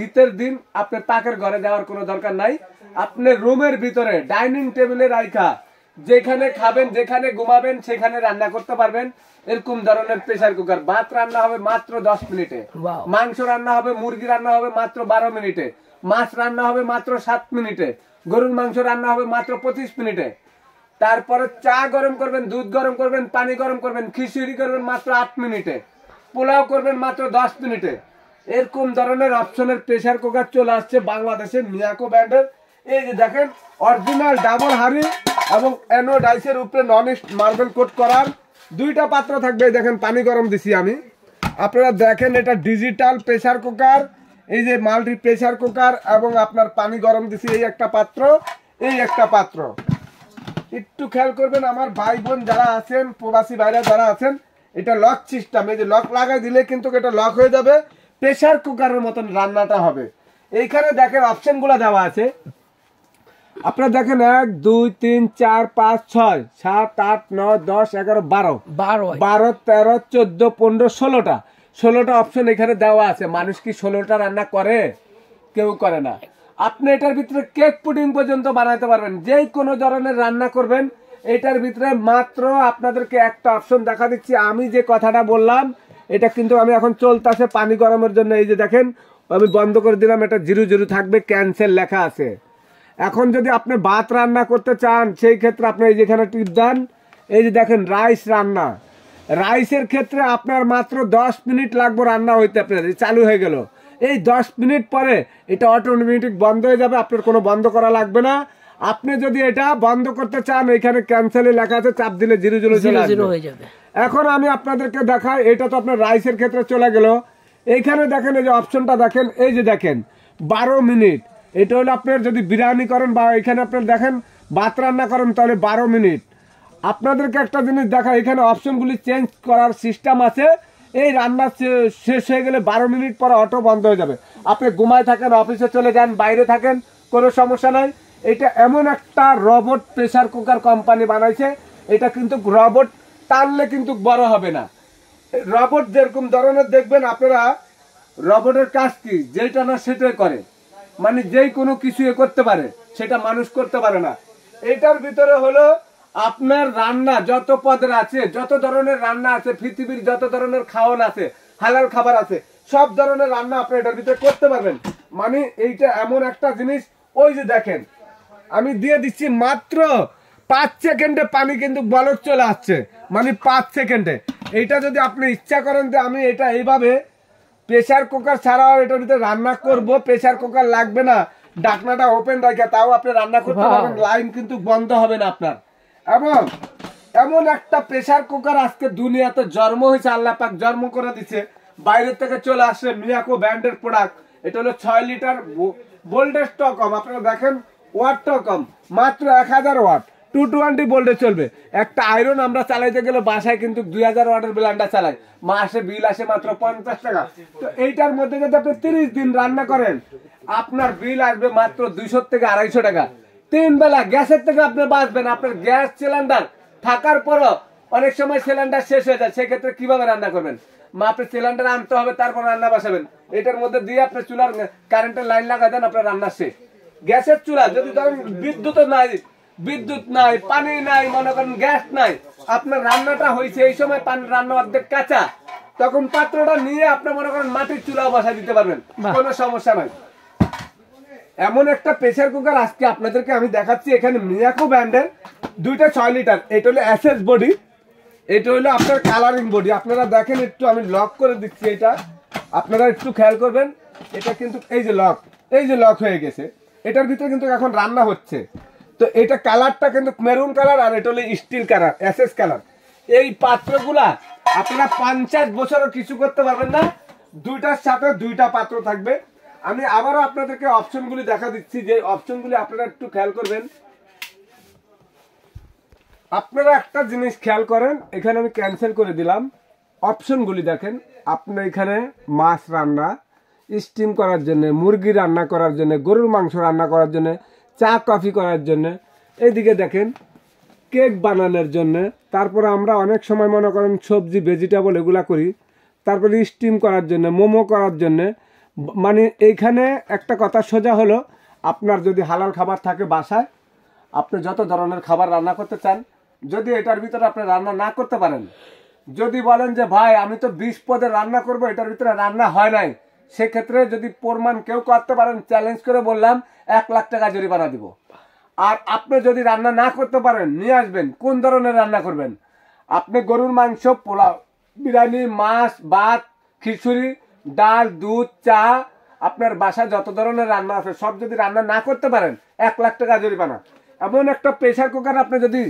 শীতের দিন আপনি পাকের ঘরে যাওয়ার কোনো দরকার নাই, আপনি রুমের ভিতরে ডাইনিং টেবিলে রাখা যেখানে খাবেন যেখানে ঘুমাবেন সেখানে রান্না করতে পারবেন। এরকম ধরনের প্রেসার কুকার। ভাত রান্না হবে মাত্র 10 মিনিটে, মাংস রান্না হবে, মুরগি রান্না হবে মাত্র 12 মিনিটে, মাছ রান্না হবে মাত্র 7 মিনিটে, গরুর মাংস রান্না হবে মাত্র 25 মিনিটে। তারপরে চা গরম করবেন, দুধ গরম করবেন, পানি গরম করবেন, খিচুড়ি করবেন মাত্র 8 মিনিটে, পোলাও করবেন মাত্র 10 মিনিটে। এরকম ধরনের অপশনের প্রেসার কুকার চলে আসছে বাংলাদেশের মিয়াকো ব্র্যান্ডের। এই যে দেখেন অরিজিনাল ডাবল হাড়ি এবং অ্যানোডাইসের উপরে নন মার্বেল কোট করার দুইটা পাত্র থাকবে। দেখেন পানি গরম দিছি আমি, আপনারা দেখেন এটা ডিজিটাল প্রেসার কুকার। এই যে মাল্টি প্রেসার কুকার এবং আপনার পানি গরম দিছি এই একটা পাত্র, এই একটা পাত্র। একটু খেয়াল করবেন আমার ভাই বোন যারা আছেন, প্রবাসী ভাইরা যারা আছেন, এটা লক সিস্টেম। এই যে লক লাগাই দিলে কিন্তু এটা লক হয়ে যাবে, প্রেসার কুকারের মতন রান্নাটা হবে। এইখানে দেখেন অপশনগুলো দেওয়া আছে, আপনারা দেখেন 1 2 3 4 5 6 7 8 9 10 11 12 12 13 14 15 16টা অপশন এখানে দেওয়া আছে। মানুষ কি 16টা রান্না করে? কেউ করে না। আপনি এটার ভিতরে কেক পুডিং পর্যন্ত বানাতে পারবেন, যে কোনো ধরনের রান্না করবেন। এটার ভিতরে মাত্র আপনাদেরকে একটা অপশন দেখা দিচ্ছি। আমি যে কথাটা বললাম এটা কিন্তু আমি এখন চলতেছে পানি গরমের জন্য। এই যে দেখেন আমি বন্ধ করে দিলাম, এটা 0 থাকবে, ক্যান্সেল লেখা আছে। এখন যদি আপনি ভাত রান্না করতে চান সেই ক্ষেত্রে আপনি এই যেখানে টিপ দেন, এই যে দেখেন রাইস রান্না, রাইসের ক্ষেত্রে আপনার মাত্র 10 মিনিট লাগবে রান্না হইতে। আপনার চালু হয়ে গেল, এই 10 মিনিট পরে এটা অটোমেটিক বন্ধ হয়ে যাবে, আপনার কোনো বন্ধ করা লাগবে না। আপনি যদি এটা বন্ধ করতে চান এখানে ক্যান্সেলে লেখা আছে, চাপ দিলে 0 হয়ে যাবে। এখন আমি আপনাদেরকে দেখাই, এটা তো আপনার রাইসের ক্ষেত্রে চলে গেল। এইখানে দেখেন এই যে অপশনটা দেখেন, এই যে দেখেন 12 মিনিট। এটা হলো আপনার যদি বিরিয়ানি করেন বা এখানে আপনার দেখেন ভাত রান্না করেন তাহলে 12 মিনিট। আপনাদেরকে একটা জিনিস দেখা, এখানে অপশনগুলি চেঞ্জ করার সিস্টেম আছে। এই রান্না শেষ হয়ে গেলে 12 মিনিট পরে অটো বন্ধ হয়ে যাবে। আপনি ঘুমায় থাকেন, অফিসে চলে যান, বাইরে থাকেন, কোনো সমস্যা নাই। এটা এমন একটা রোবট প্রেসার কুকার কোম্পানি বানাইছে, এটা কিন্তু রোবট টানলে কিন্তু বড় হবে না। রোবট যেরকম ধরনের দেখবেন আপনারা, রোবটের কাজ কি, যেটা না সেটাই করে, মানে যেই কোনো কিছু করতে পারে, সেটা মানুষ করতে পারে না। এটার ভিতরে হলো আপনার রান্না যত পদের আছে, যত ধরনের রান্না আছে, পৃথিবীর যত ধরনের খাওয়ান আছে, হালাল খাবার আছে, সব ধরনের রান্না আপনি এটার ভিতরে করতে পারবেন। মানে এইটা এমন একটা জিনিস, ওই যে দেখেন আমি দিয়ে দিচ্ছি মাত্র 5 সেকেন্ডে পানি কিন্তু বলক চলে আসছে, মানে 5 সেকেন্ডে। এইটা যদি আপনি ইচ্ছা করেন যে আমি এটা এইভাবে প্রেসার কুকার ছাড়াও এটার ভিতরে রান্না করব, প্রেসার কুকার লাগবে না, ঢাকনাটা ওপেন রাখা তাও আপনি রান্না করতে পারবেন, লাইন কিন্তু বন্ধ হবে না আপনার। এবং এমন একটা প্রেসার কুকার আজকে দুনিয়াতে জন্ম হয়েছে, আল্লাহ পাক জন্ম করে দিচ্ছে, বাইরে থেকে চলে আসছে মিয়াকো ব্র্যান্ডের প্রোডাক্ট। এটা হলো 6 লিটার, ভোল্টেজটাও কম, আপনারা দেখেন ওয়াটটাও কম, মাত্র 1000 ওয়াট, 220 ভোল্টে চলবে। একটা আয়রন আমরা চালাইতে গেলে বাসায় কিন্তু 2000 ওয়াটের ব্লেন্ডার চালাই, মাসে বিল আসে মাত্র 50 টাকা। তো এইটার মধ্যে যদি আপনি 30 দিন রান্না করেন আপনার বিল আসবে মাত্র 200 থেকে 250 টাকা। 3 বেলা গ্যাসের থেকে আপনি বাঁচবেন। আপনার গ্যাস সিলিন্ডার থাকার পরও অনেক সময় সিলিন্ডার শেষ হয়ে যায়, সেক্ষেত্রে কিভাবে রান্না করবেন? আপনি সিলিন্ডার আনতে হবে, তারপর রান্না বসাবেন। এটার মধ্যে দিয়ে আপনি চুলার কারেন্টের লাইন লাগাই দেন, আপনার রান্না শেষ। গ্যাসের চুলা যদি ধরেন বিদ্যুৎ নাই, পানি নাই, মনে করেন গ্যাস নাই, আপনার রান্নাটা হয়েছে এই সময় পানি রান্না অর্ধেক কাঁচা, তখন পাত্রটা নিয়ে আপনি মনে করেন মাটির চুলা বসা দিতে পারবেন, কোনো সমস্যা নাই। এমন একটা প্রেসার কুকার আজকে আপনাদেরকে আমি দেখাচ্ছি, এখানে মিয়াকো ব্র্যান্ডের দুইটা 6 লিটার। এটা হলো এসএস বডি, এটা হলো আপনার কালারিং বডি। আপনারা দেখেন একটু আমি লক করে দিচ্ছি, এটা আপনারা একটু খেয়াল করবেন। এটা কিন্তু এই যে লক হয়ে গেছে, এটার ভিতরে কিন্তু এখন রান্না হচ্ছে। তো এটা কালারটা কিন্তু মেরুন কালার, আর এটা হলো স্টিল কালার, এসএস কালার। এই পাত্রগুলা আপনারা 50 বছরও কিছু করতে পারবেন না, দুইটার সাথে দুইটা পাত্র থাকবে। আমি আবারও আপনাদেরকে অপশনগুলি দেখা দিচ্ছি, যে অপশনগুলি আপনারা একটু খেয়াল করবেন। আপনারা একটা জিনিস খেয়াল করেন, এখানে আমি ক্যান্সেল করে দিলাম। অপশনগুলি দেখেন, আপনার এখানে মাছ রান্না, স্টিম করার জন্য, মুরগি রান্না করার জন্য, গরুর মাংস রান্না করার জন্য, চা কফি করার জন্য, এইদিকে দেখেন কেক বানানোর জন্য, তারপরে আমরা অনেক সময় মনে করেন সবজি ভেজিটেবল এগুলা করি, তারপরে স্টিম করার জন্য, মোমো করার জন্য, মানে এইখানে একটা কথা সোজা হলো, আপনার যদি হালাল খাবার থাকে বাসায়, আপনি যত ধরনের খাবার রান্না করতে চান, যদি এটার ভিতরে আপনি রান্না না করতে পারেন, যদি বলেন যে ভাই আমি তো 20 পদে রান্না করব, এটার ভিতরে রান্না হয় নাই, সেক্ষেত্রে যদি প্রমাণ কেউ করতে পারেন, চ্যালেঞ্জ করে বললাম 1 লাখ টাকা জরিমানা দিব। আর আপনি যদি রান্না না করতে পারেন, নিয়ে আসবেন। কোন ধরনের রান্না করবেন? আপনি গরুর মাংস, পোলাও, বিরিয়ানি, মাছ, ভাত, খিচুড়ি, ডাল, দুধ, চা, আপনার বাসায় যত ধরনের রান্না আছে সব যদি রান্না না করতে পারেন, 1 লাখ টাকা জরিমানা। এমন একটা প্রেসার কুকার আপনি যদি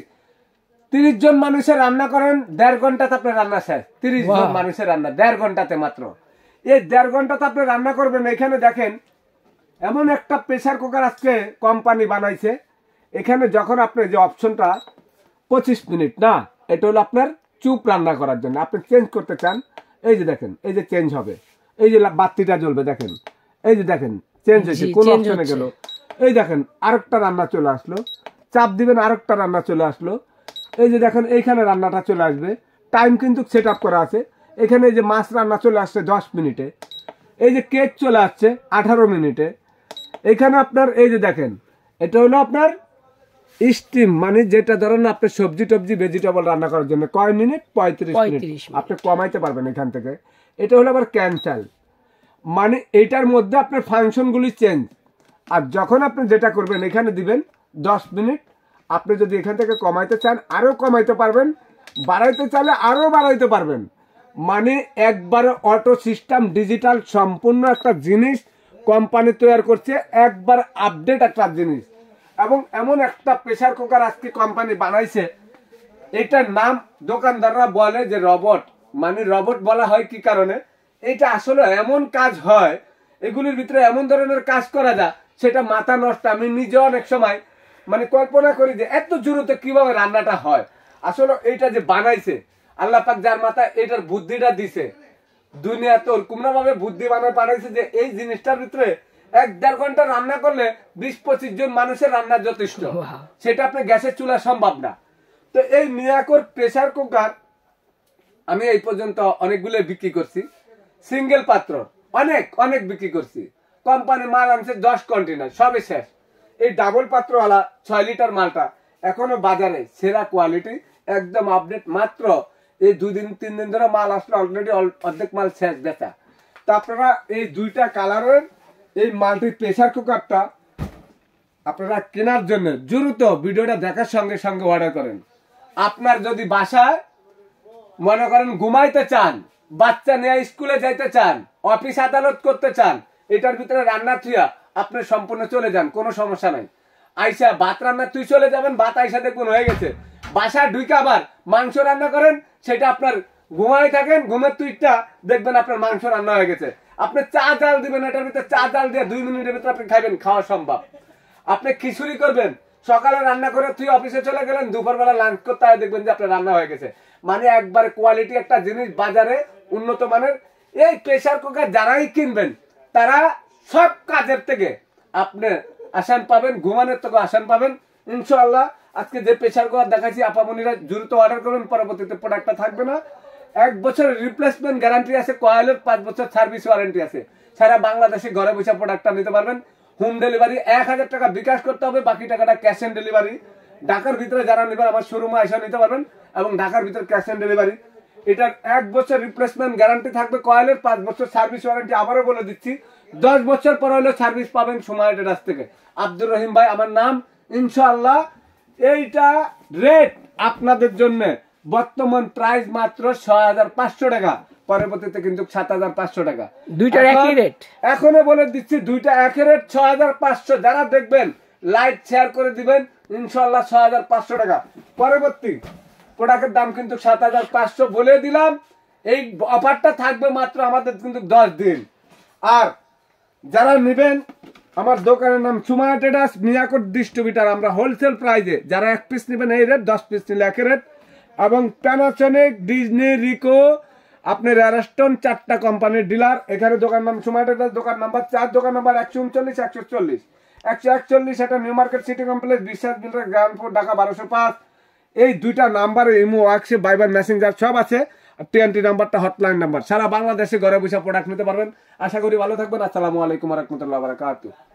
30 জন মানুষের রান্না করেন, 1.5 ঘন্টাতে আপনার রান্না শেষ। 30 জন মানুষের রান্না 1.5 ঘন্টাতে মাত্র। এই 1.5 ঘন্টাতে আপনি রান্না করবেন। এখানে দেখেন এমন একটা প্রেসার কুকার আজকে কোম্পানি বানাইছে, এখানে যখন আপনি যে অপশনটা 25 মিনিট না, এটা হলো আপনার চুপ রান্না করার জন্য। আপনি চেঞ্জ করতে চান, এই যে দেখেন, এই যে চেঞ্জ হবে, এই যে বাতিটা জ্বলবে, দেখেন, এই যে দেখেন চেঞ্জ হয়েছে, কোন অপশনে গেল, এই দেখেন আরেকটা রান্না চলে আসলো, চাপ দিবেন আরেকটা রান্না চলে আসলো, এই যে দেখেন এইখানে রান্নাটা চলে আসবে। টাইম কিন্তু সেট আপ করা আছে। এখানে এই যে মাছ রান্না চলে আসছে 10 মিনিটে, এই যে কেক চলে আসছে 18 মিনিটে। এখানে আপনার এই যে দেখেন, এটা হলো আপনার স্টিম, মানে যেটা ধরেন আপনি সবজি টবজি ভেজিটেবল রান্না করার জন্য কয় মিনিট, 35 মিনিট আপনি কমাইতে পারবেন এখান থেকে। এটা হলো আবার ক্যান্সেল, মানে এটার মধ্যে আপনার ফাংশনগুলি চেঞ্জ। আর যখন আপনি যেটা করবেন এখানে দিবেন 10 মিনিট। আপনি যদি এখান থেকে কমাইতে চান আরও কমাইতে পারবেন, বাড়াইতে চাইলে আরও বাড়াইতে পারবেন। মানে একবারে অটো সিস্টেম ডিজিটাল সম্পূর্ণ একটা জিনিস কোম্পানি তৈরি করছে, একবার আপডেট একটা জিনিস। এবং এমন একটা প্রেসার কুকার আজকে কোম্পানি বানাইছে, এটার নাম দোকানদাররা বলে যে রবট। মানে রবট বলা হয় কি কারণে? এটা আসলে এমন কাজ হয়, এগুলির ভিতরে এমন ধরনের কাজ করা যায়, সেটা মাথা নষ্ট। আমি নিজে অনেক সময় মানে কল্পনা করি যে এত জোরতে কিভাবে রান্নাটা হয়। আসলে এইটা যে বানাইছে আল্লাহ পাক, যার মাথায় এটার বুদ্ধিটা দিছে, দুনিয়া তো ওরকম ভাবে বুদ্ধি বানায় পাঠাইছে যে এই জিনিসটার ভিতরে 1-1.5 ঘন্টা রান্না করলে 20-25 জন মানুষের রান্না যথেষ্ট। সেটা আপনি গ্যাসের চুলা সম্ভব না। তো এই মিয়াকোর প্রেসার কুকার আমি এই পর্যন্ত অনেকগুলো বিক্রি করছি, সিঙ্গেল পাত্র অনেক অনেক বিক্রি করছি। কোম্পানি মাল আনছে 10 কন্টেনার, সবই শেষ। এই ডাবল পাত্রওয়ালা 6 লিটার মালটা এখনো বাজারে সেরা কোয়ালিটি, একদম আপডেট। মাত্র এই 2-3 দিন ধরে মাল আসলে অলরেডি অর্ধেক মাল শেষ বেচা। তো আপনারা এই দুইটা কালারের এই মাল্টি প্রেসার কুকারটা আপনারা কেনার জন্য দ্রুত ভিডিওটা দেখার সঙ্গে সঙ্গে অর্ডার করেন। আপনার যদি বাসায় মনে করেন ঘুমাইতে চান, বাচ্চা নিয়ে স্কুলে যাইতে চান, অফিস আদালত করতে চান, এটার ভিতরে রান্না থুয়া আপনি সম্পূর্ণ চলে যান, কোনো সমস্যা নাই। আইসা ভাত রান্না তুই চলে যাবেন, ভাত আইসা দেখুন হয়ে গেছে। বাসা ঢুকে আবার মাংস রান্না করেন, সেটা আপনার ঘুমাই থাকেন, ঘুমের তুইটা দেখবেন আপনার মাংস রান্না হয়ে গেছে। আপনি চা জাল দিবেন, এটার ভিতরে চা জাল দিয়ে 2 মিনিটের ভিতরে আপনি খাইবেন, খাওয়া সম্ভব। আপনি খিচুড়ি করবেন, সকালে রান্না করে তুই অফিসে চলে গেলেন, দুপুরবেলা লাঞ্চ করতে হয়, দেখবেন যে আপনার রান্না হয়ে গেছে। মানে একবার কোয়ালিটি একটা জিনিস বাজারে উন্নত মানের। এই প্রেসার কুকার যারাই কিনবেন তারা সব কাজের থেকে আপনি আসান পাবেন, ঘুমানোর থেকে আসান পাবেন ইনশাআল্লাহ। আজকে যে প্রেসার কুকার দেখাচ্ছি আপামনিরা দ্রুত অর্ডার করবেন, পরবর্তীতে প্রোডাক্টটা থাকবে না। 1 বছরের রিপ্লেসমেন্ট গ্যারান্টি আছে, কয়েলের 5 বছর সার্ভিস ওয়ারেন্টি আছে। সারা বাংলাদেশে ঘরে বসে প্রোডাক্টটা নিতে পারবেন। হোম ডেলিভারি 1000 টাকা বিকাশ করতে হবে, বাকি টাকাটা ক্যাশ অন ডেলিভারি। ঢাকার ভিতরে যারা নেবেন আমার শোরুমে এসে নিতে পারবেন, এবং ঢাকার ভিতরে ক্যাশ অন ডেলিভারি। এটার 1 বছর রিপ্লেসমেন্ট গ্যারান্টি থাকবে, কয়েলের 5 বছর সার্ভিস ওয়ারেন্টি। আবারও বলে দিচ্ছি 10 বছর পর হলে সার্ভিস পাবেন সময় কাছ থেকে। আব্দুর রহিম ভাই আমার নাম, ইনশাআল্লাহ। এইটা রেট আপনাদের জন্য বর্তমান প্রাইস মাত্র 6500 টাকা, পরবর্তীতে কিন্তু 7500 টাকা। দুইটার একই রেট। এখনো বলে দিচ্ছি দুইটা একই রেট 6500। যারা দেখবেন লাইক শেয়ার করে দিবেন, ইনশাআল্লাহ 6500 টাকা। পরবর্তী প্রোডাক্টের দাম কিন্তু 7500 বলে দিলাম। এই অফারটা থাকবে মাত্র আমাদের কিন্তু 10 দিন। আর যারা নেবেন, আমার দোকানের নাম সুমাইয়া ট্রেডার্স, মিয়াকোট ডিস্ট্রিবিউটর। আমরা হোলসেল প্রাইজে, যারা 1 পিস নেবেন এই রেট, 10 পিস নিলে এক রেট। এবং প্যানাসোনিক, ডিজনি, রিকো, আপনার অ্যারাস্টন 4টা কোম্পানির ডিলার। এখানে দোকান নাম সুমাইয়া ট্রেডার্স, দোকান নাম্বার 4, দোকান নাম্বার 139, 140, 141। এটা new market city complex, Biswas builder, ground floor, Dhaka 1205। এই দুইটা নাম্বারে ইমো, হোয়াটসঅ্যাপ, ভাইবার, মেসেঞ্জার সব আছে। TNT নাম্বারটা হটলাইন নাম্বার, সারা বাংলাদেশে ঘরে বসে প্রোডাক্ট নিতে পারবেন। আশা করি ভালো থাকবেন। আসসালামু আলাইকুম ওয়া রাহমাতুল্লাহি ওয়া বারাকাতুহু।